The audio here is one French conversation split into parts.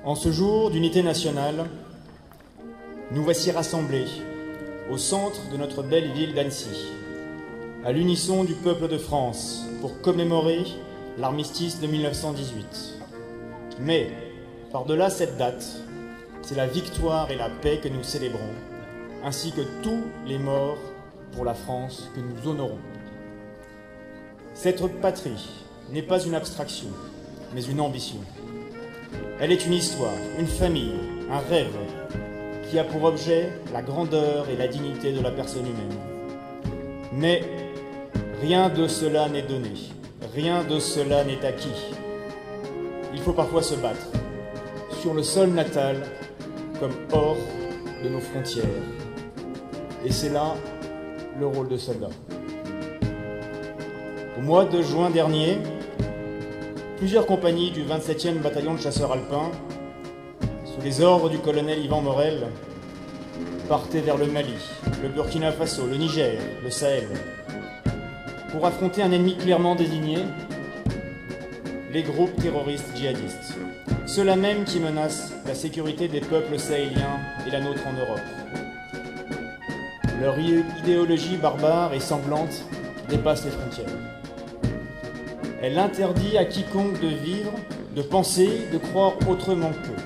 En ce jour d'unité nationale, nous voici rassemblés au centre de notre belle ville d'Annecy, à l'unisson du peuple de France, pour commémorer l'armistice de 1918. Mais, par-delà cette date, c'est la victoire et la paix que nous célébrons, ainsi que tous les morts pour la France que nous honorons. Cette patrie n'est pas une abstraction, mais une ambition. Elle est une histoire, une famille, un rêve, qui a pour objet la grandeur et la dignité de la personne humaine. Mais rien de cela n'est donné, rien de cela n'est acquis. Il faut parfois se battre, sur le sol natal comme hors de nos frontières. Et c'est là le rôle de soldat. Au mois de juin dernier, plusieurs compagnies du 27e bataillon de chasseurs alpins, sous les ordres du colonel Yvan Morel, partaient vers le Mali, le Burkina Faso, le Niger, le Sahel, pour affronter un ennemi clairement désigné, les groupes terroristes djihadistes, ceux-là même qui menacent la sécurité des peuples sahéliens et la nôtre en Europe. Leur idéologie barbare et sanglante dépasse les frontières. Elle interdit à quiconque de vivre, de penser, de croire autrement qu'eux.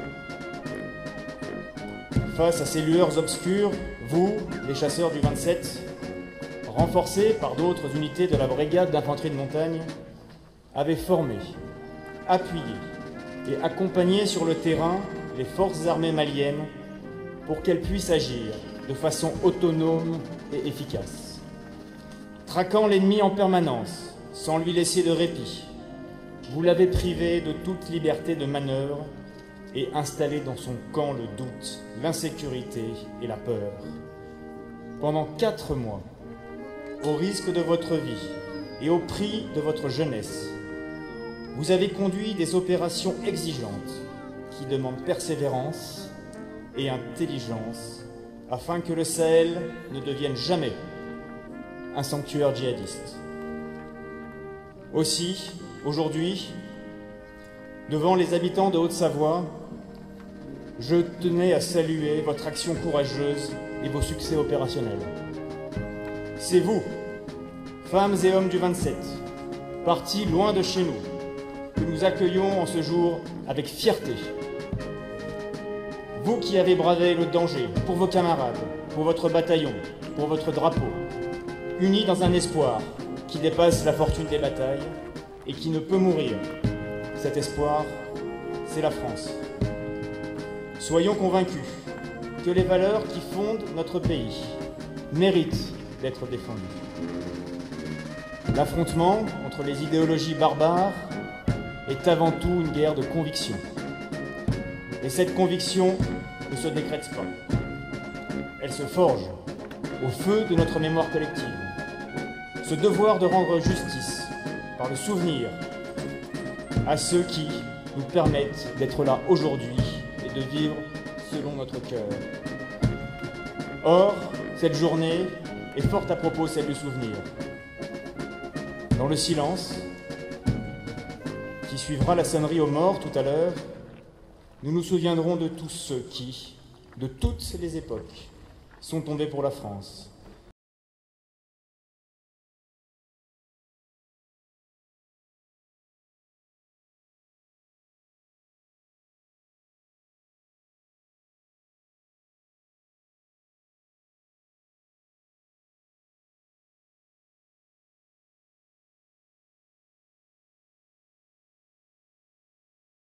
Face à ces lueurs obscures, vous, les chasseurs du 27, renforcés par d'autres unités de la brigade d'infanterie de montagne, avez formé, appuyé et accompagné sur le terrain les forces armées maliennes pour qu'elles puissent agir de façon autonome et efficace, traquant l'ennemi en permanence, sans lui laisser de répit. Vous l'avez privé de toute liberté de manœuvre et installé dans son camp le doute, l'insécurité et la peur. Pendant 4 mois, au risque de votre vie et au prix de votre jeunesse, vous avez conduit des opérations exigeantes qui demandent persévérance et intelligence afin que le Sahel ne devienne jamais un sanctuaire djihadiste. Aussi, aujourd'hui, devant les habitants de Haute-Savoie, je tenais à saluer votre action courageuse et vos succès opérationnels. C'est vous, femmes et hommes du 27, partis loin de chez nous, que nous accueillons en ce jour avec fierté. Vous qui avez bravé le danger pour vos camarades, pour votre bataillon, pour votre drapeau, unis dans un espoir qui dépasse la fortune des batailles et qui ne peut mourir. Cet espoir, c'est la France. Soyons convaincus que les valeurs qui fondent notre pays méritent d'être défendues. L'affrontement entre les idéologies barbares est avant tout une guerre de conviction. Et cette conviction ne se décrète pas. Elle se forge au feu de notre mémoire collective. Ce devoir de rendre justice par le souvenir à ceux qui nous permettent d'être là aujourd'hui et de vivre selon notre cœur. Or, cette journée est fort à propos celle du souvenir. Dans le silence qui suivra la sonnerie aux morts tout à l'heure, nous nous souviendrons de tous ceux qui, de toutes les époques, sont tombés pour la France.